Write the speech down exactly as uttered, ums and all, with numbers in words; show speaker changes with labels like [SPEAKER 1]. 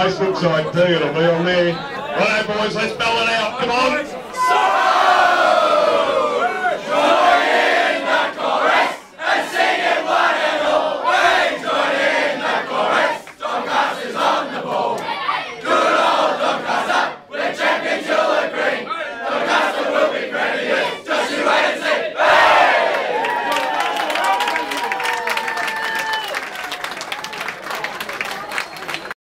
[SPEAKER 1] face looks like too. It'll be on there. Righto, boys, let's spell it out. Come on.